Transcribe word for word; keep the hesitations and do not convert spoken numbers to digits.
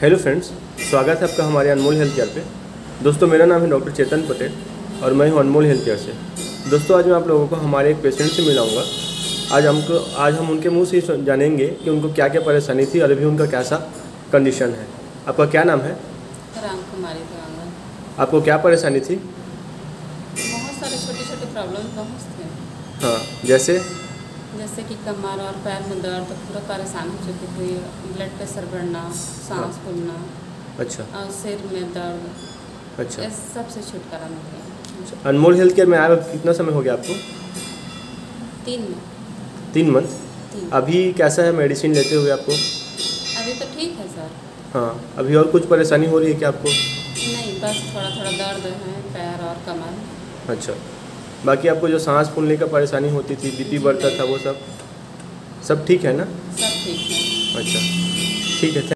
Hello friends, स्वागत है आपका हमारे अनमोल हेल्थ केयर पे। दोस्तों, मेरा नाम है डॉक्टर चेतन पटेल और मैं हूं अनमोल हेल्थ केयर से। दोस्तों, आज मैं आप लोगों को हमारे एक पेशेंट से मिलाऊंगा। आज हमको आज हम उनके मुंह से ही जानेंगे कि उनको क्या क्या परेशानी थी और अभी उनका कैसा कंडीशन है। आपका क्या नाम है? राम कुमारी थे। आपको क्या परेशानी थी? बहुत सारे छोटे छोटे प्रॉब्लम बहुत थे। हाँ, जैसे जैसे कि कमर और पैर में दर्द, पूरा परेशान हो चुकी थी। ब्लड प्रेशर बढ़ना, सांस फूलना, अच्छा और सिर में दर्द। अच्छा इस सब से छुटकारा मिल गया। अनमोल हेल्थ केयर में आए कितना समय हो गया आपको? तीन में तीन मंथ। तीन अभी कैसा है मेडिसिन लेते हुए आपको? अभी तो ठीक है सर। हाँ, अभी और कुछ परेशानी हो रही है क्या आपको? नहीं, बस थोड़ा थोड़ा दर्द है पैर और कमर। अच्छा, बाकी आपको जो सांस फूलने का परेशानी होती थी, बीपी बढ़ता था, वो सब सब ठीक है ना? सब ठीक है। अच्छा, ठीक है।